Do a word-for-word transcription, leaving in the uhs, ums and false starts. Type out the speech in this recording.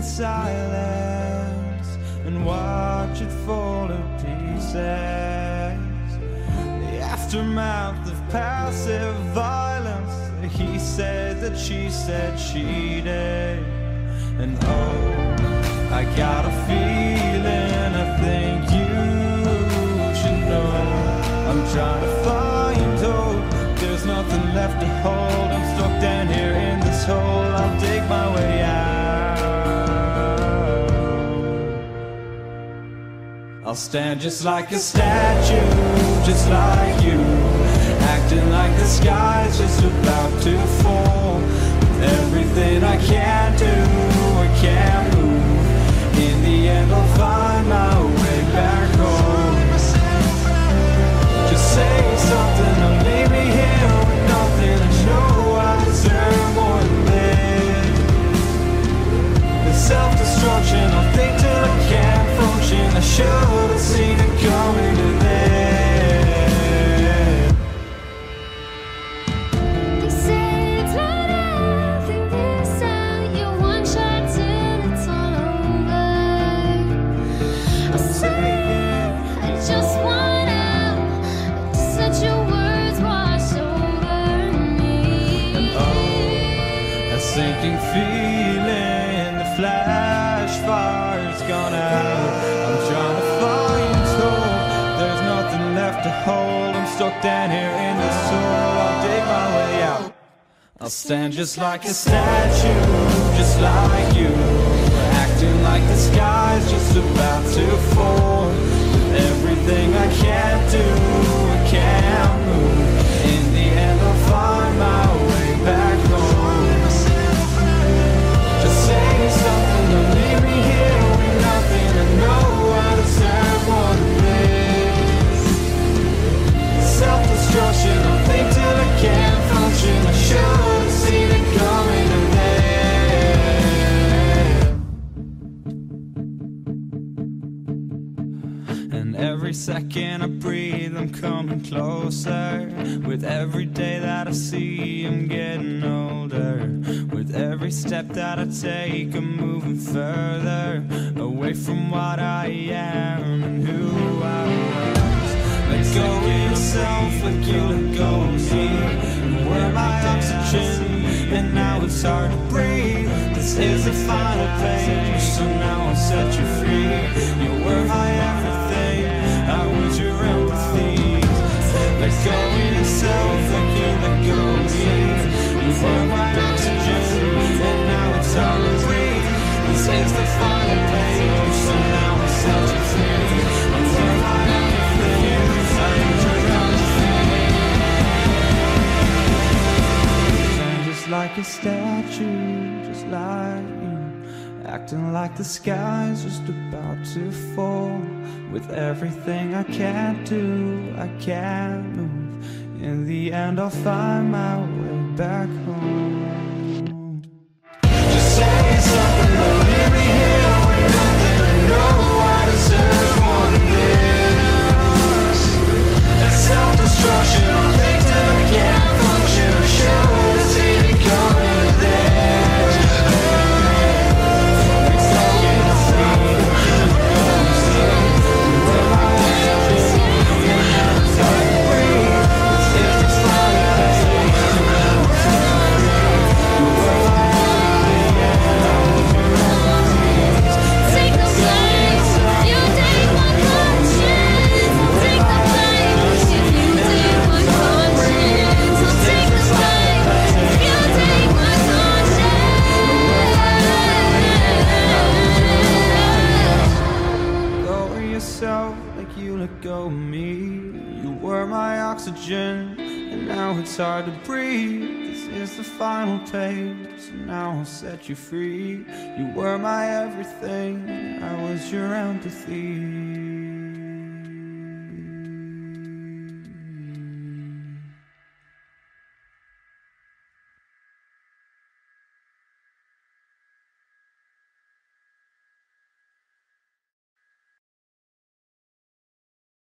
the silence and watch it fall to pieces. The aftermath of passive violence. He said that she said she did. And oh, I got a feeling, I think you should know. I'm trying to find hope, there's nothing left to hold. I'm stuck down here in this hole, I'll dig my way out. I'll stand just like a statue, just like you, acting like the sky's just about to fall. Everything I can't do, I can't move. In the end I'll find my way back home. Just say something, don't leave me here with nothing. I know I deserve more than this. The self-destruction, I'll think till I can't function. I should have seen it coming to this. Sinking feeling, the flash fire's gone out. I'm trying to find hope, there's nothing left to hold. I'm stuck down here in this hole, I'll dig my way out. I'll stand just like a statue, just like you, acting like the sky's just about to fall. With everything I can't do, I can't move. In the end I'll find my way back home. Say something, don't leave me here with nothing. I know I deserve more than this. Self-destruction, I'll think till I can't function. I should have seen it coming to this. And every second I breathe, I'm coming closer. With every day that I see, I'm getting older. With every step that I take, I'm moving further away from what I am and who I was. Let go of yourself like you let go of me. You were my oxygen, and now it's hard to breathe. This is the final page, so now I'll set you free. You were my everything, I was your empathy. Let go of yourself like you let go of me. You were my oxygen, and now it's hard to breathe. This is the final page, so now I'll set you free. You were my everything, I was your empathy. And just like a statue, just like you, acting like the sky's just about to fall. With everything I can't do, I can't move. In the end I'll find my way back home. Just say something, don't leave me here with nothing. I know I deserve more than this. That self-destruction, I'll think till I can't function. I should have seen it coming to this. It's all in the feet, like you let go of me. You were my oxygen, and now it's hard to breathe. This is the final page, so now I'll set you free. You were my everything, I was your empathy.